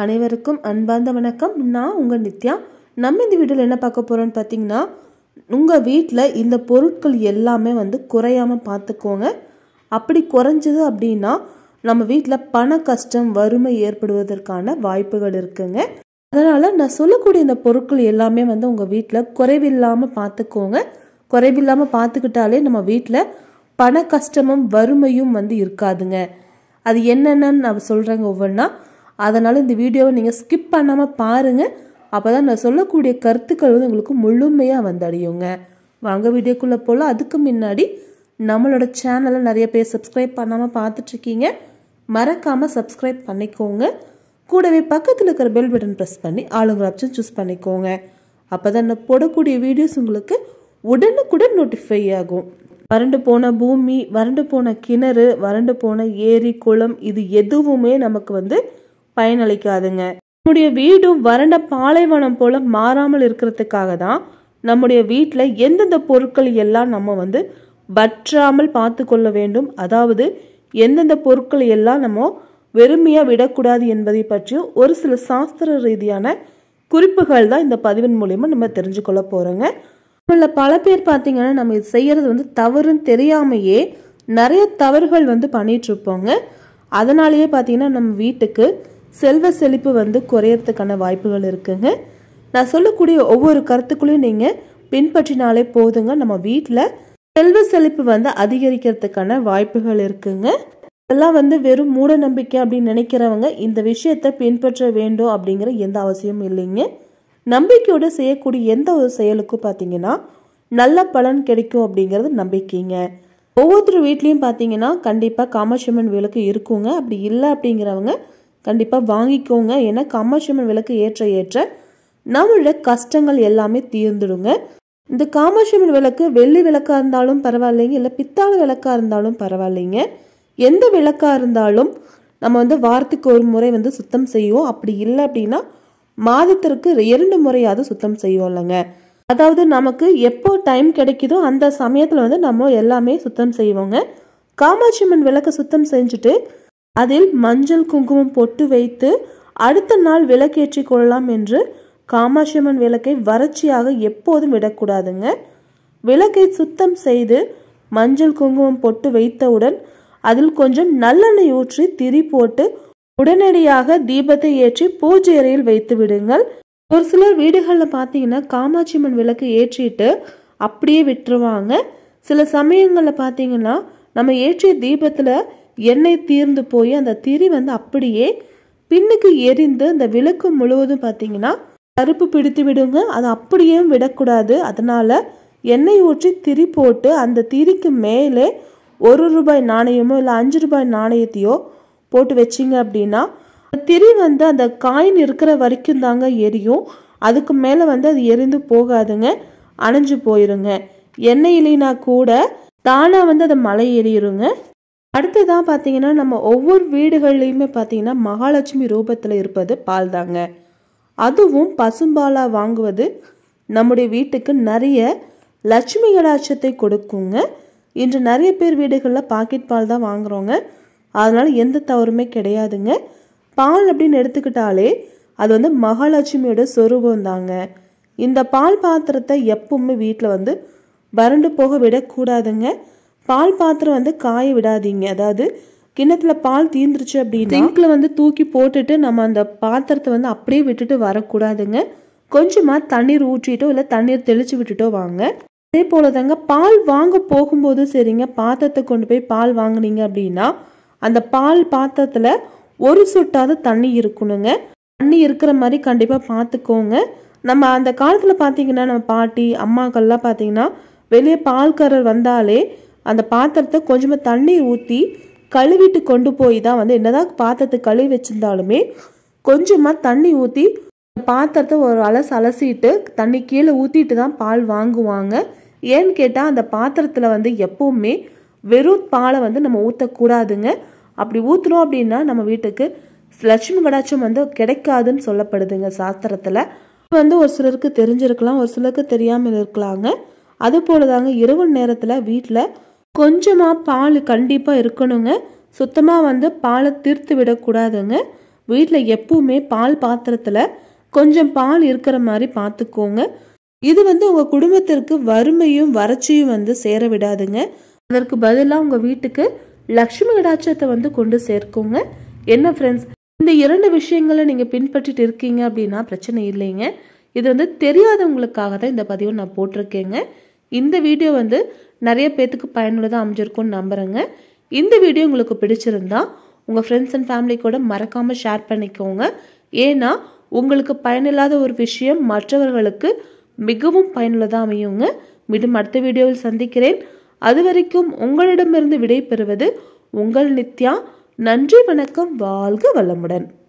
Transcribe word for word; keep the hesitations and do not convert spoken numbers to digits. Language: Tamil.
அனைவருக்கும் அன்பார்ந்த வணக்கம். நான் உங்கள் நித்யா. நம்ம இந்த வீடியோவில் என்ன பார்க்க போகிறோன்னு பார்த்தீங்கன்னா, உங்கள் வீட்டில் இந்த பொருட்கள் எல்லாமே வந்து குறையாமல் பார்த்துக்கோங்க. அப்படி குறைஞ்சது அப்படின்னா நம்ம வீட்டில் பண கஷ்டம், வறுமை ஏற்படுவதற்கான வாய்ப்புகள் இருக்குங்க. அதனால் நான் சொல்லக்கூடிய இந்த பொருட்கள் எல்லாமே வந்து உங்கள் வீட்டில் குறைவில்லாமல் பார்த்துக்கோங்க. குறைவில்லாமல் பார்த்துக்கிட்டாலே நம்ம வீட்டில் பண கஷ்டமும் வறுமையும் வந்து இருக்காதுங்க. அது என்னென்னு நான் சொல்கிறேங்க ஒவ்வொன்றா. அதனால் இந்த வீடியோவை நீங்கள் ஸ்கிப் பண்ணாமல் பாருங்கள். அப்போ தான் நான் சொல்லக்கூடிய கருத்துக்கள் வந்து உங்களுக்கு முழுமையாக வந்து அடையுங்க. வாங்க வீடியோக்குள்ளே போகலாம். அதுக்கு முன்னாடி நம்மளோட சேனலை நிறைய பேர் சப்ஸ்கிரைப் பண்ணாமல் பார்த்துட்ருக்கீங்க. மறக்காமல் சப்ஸ்கிரைப் பண்ணிக்கோங்க. கூடவே பக்கத்தில் இருக்கிற பெல் பட்டன் ப்ரெஸ் பண்ணி ஆளுங்கிற ஆப்ஷன் சூஸ் பண்ணிக்கோங்க. அப்போ தான் நான் போடக்கூடிய வீடியோஸ் உங்களுக்கு உடனுக்குடன் நோட்டிஃபை ஆகும். வறண்டு போன பூமி, வறண்டு போன கிணறு, வறண்டு போன ஏரி, குளம் இது எதுவுமே நமக்கு வந்து பயனளிக்காதுங்க. நம்முடைய வீடும் வறண்ட பாலைவனம் போல மாறாமல் இருக்கிறதுக்காக தான் நம்முடைய வீட்டில் எந்தெந்த பொருட்கள் எல்லாம் நம்ம வந்து வற்றாமல் பார்த்து கொள்ள வேண்டும், அதாவது எந்தெந்த பொருட்கள் எல்லாம் நம்ம வெறுமையாக விடக்கூடாது என்பதை பற்றியும் ஒரு சில சாஸ்திர ரீதியான குறிப்புகள் தான் இந்த பதிவின் மூலமா நம்ம தெரிஞ்சுக்கொள்ள போகிறோங்க. நம்மள பல பேர் பார்த்தீங்கன்னா நம்ம இது செய்கிறது வந்து தவறுன்னு தெரியாமையே நிறைய தவறுகள் வந்து பண்ணிட்டு இருப்போங்க. அதனாலேயே பார்த்தீங்கன்னா நம்ம வீட்டுக்கு செல்வ செழிப்பு வந்து குறையறதுக்கான வாய்ப்புகள் இருக்குங்க. நான் சொல்லக்கூடிய ஒவ்வொரு கருத்துக்குள்ளையும் நீங்கள் பின்பற்றினாலே போதுங்க, நம்ம வீட்டில் செல்வ செழிப்பு வந்து அதிகரிக்கிறதுக்கான வாய்ப்புகள் இருக்குங்க. இதெல்லாம் வந்து வெறும் மூட நம்பிக்கை அப்படின்னு நினைக்கிறவங்க இந்த விஷயத்தை பின்பற்ற வேண்டும் அப்படிங்கிற எந்த அவசியமும் இல்லைங்க. நம்பிக்கையோடு செய்யக்கூடிய எந்த ஒரு செயலுக்கும் பார்த்தீங்கன்னா நல்ல பலன் கிடைக்கும் அப்படிங்கிறது நம்பிக்கைங்க. ஒவ்வொருத்தர் வீட்லேயும் பார்த்தீங்கன்னா கண்டிப்பாக காமாட்சியம்மன் விளக்கு இருக்குங்க. அப்படி இல்லை அப்படிங்கிறவங்க கண்டிப்பாக வாங்கிக்கோங்க. ஏன்னா காமாட்சியம்மன் விளக்கு ஏற்ற ஏற்ற நம்மளோட கஷ்டங்கள் எல்லாமே தீர்ந்துடுங்க. இந்த காமாட்சியம்மன் விளக்கு வெள்ளி விளக்காக இருந்தாலும் பரவாயில்லைங்க, இல்லை பித்தாள விளக்காக இருந்தாலும் பரவாயில்லைங்க. எந்த விளக்காக இருந்தாலும் நம்ம வந்து வாரத்துக்கு ஒரு முறை வந்து சுத்தம் செய்வோம். அப்படி இல்லை அப்படின்னா மாதத்திற்கு இரண்டு முறையாவது சுத்தம் செய்வோம் இல்லைங்க. அதாவது நமக்கு எப்போ டைம் கிடைக்குதோ அந்த சமயத்தில் வந்து நம்ம எல்லாமே சுத்தம் செய்வோங்க. காமாட்சியம்மன் விளக்கு சுத்தம் செஞ்சுட்டு அதில் மஞ்சள் குங்குமம் பொட்டு வைத்து அடுத்த நாள் விளக்கேற்றி கொள்ளலாம் என்று காமாட்சியம்மன் விளக்கை வறட்சியாக எப்போதும் விடக்கூடாதுங்க. விளக்கை சுத்தம் செய்து மஞ்சள் குங்குமம் பொட்டு வைத்தவுடன் அதில் கொஞ்சம் நல்லெண்ணெய் ஊற்றி திரி போட்டு உடனடியாக தீபத்தை ஏற்றி பூஜை அறையில் வைத்து விடுங்கள். ஒரு சிலர் வீடுகளில் பார்த்தீங்கன்னா காமாட்சியம்மன் விளக்கு ஏற்றிட்டு அப்படியே விட்டுருவாங்க. சில சமயங்களில் பார்த்தீங்கன்னா நம்ம ஏற்றிய தீபத்தில் எண்ணெய் தீர்ந்து போய் அந்த திரி வந்து அப்படியே பின்னுக்கு எரிந்து அந்த விளக்கு முழுவதும் பார்த்தீங்கன்னா கருப்பு பிடித்து விடுங்க. அது அப்படியே விடக்கூடாது. அதனால எண்ணெய் ஊற்றி திரி போட்டு அந்த திரிக்கு மேலே ஒரு ரூபாய் நாணயமோ இல்லை அஞ்சு ரூபாய் நாணயத்தையோ போட்டு வச்சிங்க அப்படின்னா திரி வந்து அந்த காயின் இருக்கிற வரைக்கும் தாங்க எரியும். அதுக்கு மேலே வந்து அது எரிந்து போகாதுங்க, அணைஞ்சு போயிருங்க. எண்ணெய் இல்லைனா கூட தானாக வந்து அதை மலை ஏறிடுங்க. அடுத்ததான் பார்த்தீங்கன்னா நம்ம ஒவ்வொரு வீடுகள்லையுமே பார்த்தீங்கன்னா மகாலட்சுமி ரூபத்தில் இருப்பது பால் தாங்க. அதுவும் பசும்பாலாக வாங்குவது நம்முடைய வீட்டுக்கு நிறைய லட்சுமி கடாட்சத்தை கொடுக்குங்க. இன்று நிறைய பேர் வீடுகளில் பாக்கெட் பால் தான் வாங்குறோங்க. அதனால எந்த தவறுமே கிடையாதுங்க. பால் அப்படின்னு எடுத்துக்கிட்டாலே அது வந்து மகாலட்சுமியோட சொரூபம் தாங்க. இந்த பால் பாத்திரத்தை எப்பவுமே வீட்டில் வந்து வறண்டு போக விடக்கூடாதுங்க. பால் பாத்திரம் வந்து காய விடாதீங்க. அதாவது கிண்ணத்துல பால் தீர்ந்துருச்சு அப்படின்னா சிங்க்ல வந்து தூக்கி போட்டுட்டு நம்ம அந்த பாத்திரத்தை வந்து அப்படியே விட்டுட்டு வரக்கூடாதுங்க. கொஞ்சமா தண்ணீர் ஊற்றிட்டோ இல்லை தண்ணீர் தெளிச்சு விட்டுட்டோ வாங்க. அதே போல தாங்க பால் வாங்க போகும்போது சரிங்க, பாத்திரத்தை கொண்டு போய் பால் வாங்கினீங்க அப்படின்னா அந்த பால் பாத்திரத்துல ஒரு சொட்டாவது தண்ணி இருக்கணுங்க. தண்ணி இருக்கிற மாதிரி கண்டிப்பாக பார்த்துக்கோங்க. நம்ம அந்த காலத்தில் பார்த்தீங்கன்னா நம்ம பாட்டி அம்மாக்கள்லாம் பார்த்தீங்கன்னா வெளியே பால்காரர் வந்தாலே அந்த பாத்திரத்தை கொஞ்சமாக தண்ணி ஊற்றி கழுவிட்டு கொண்டு போய் தான் வந்து என்னதான் பாத்திரத்தை கழுவி வச்சிருந்தாலுமே கொஞ்சமாக தண்ணி ஊற்றி பாத்திரத்தை ஒரு அலசு அலசிட்டு தண்ணி கீழே ஊற்றிட்டு தான் பால் வாங்குவாங்க. ஏன்னு கேட்டால் அந்த பாத்திரத்தில் வந்து எப்பவுமே வெறும் பாலை வந்து நம்ம ஊற்றக்கூடாதுங்க. அப்படி ஊற்றுனோம் அப்படின்னா நம்ம வீட்டுக்கு லட்சுமி கடாட்சம் வந்து கிடைக்காதுன்னு சொல்லப்படுதுங்க சாஸ்திரத்தில். வந்து ஒரு சிலருக்கு தெரிஞ்சிருக்கலாம், ஒரு சிலருக்கு தெரியாமல் இருக்கலாங்க. அது போல தாங்க இரவு நேரத்தில் வீட்டில் கொஞ்சமாக பால் கண்டிப்பாக இருக்கணுங்க. சுத்தமாக வந்து பாலை தீர்த்து விடக்கூடாதுங்க. வீட்டில் எப்பவுமே பால் பாத்திரத்தில் கொஞ்சம் பால் இருக்கிற மாதிரி பார்த்துக்கோங்க. இது வந்து உங்கள் குடும்பத்திற்கு வறுமையும் வறட்சியும் வந்து சேர விடாதுங்க. அதற்கு பதிலாக உங்கள் வீட்டுக்கு லக்ஷ்மி கடாட்சத்தை வந்து கொண்டு சேர்க்குங்க. என்ன ஃப்ரெண்ட்ஸ், இந்த இரண்டு விஷயங்களை நீங்கள் பின்பற்றிட்டு இருக்கீங்க அப்படின்னா பிரச்சனை இல்லைங்க. இது வந்து தெரியாதவங்களுக்காக தான் இந்த பதிவை நான் போட்டிருக்கேங்க. இந்த வீடியோ வந்து நிறைய பேத்துக்கு பயனுள்ளதாக அமைஞ்சிருக்கும்னு நம்புகிறேங்க. இந்த வீடியோ உங்களுக்கு பிடிச்சிருந்தா உங்கள் ஃப்ரெண்ட்ஸ் அண்ட் ஃபேமிலி கூட மறக்காமல் ஷேர் பண்ணிக்கோங்க. ஏன்னா உங்களுக்கு பயனில்லாத ஒரு விஷயம் மற்றவர்களுக்கு மிகவும் பயனுள்ளதாக அமையுங்க. மீண்டும் அடுத்த வீடியோவில் சந்திக்கிறேன். அது வரைக்கும் உங்களிடமிருந்து விடை பெறுவது உங்கள் நித்யா. நன்றி, வணக்கம், வாழ்க வளமுடன்.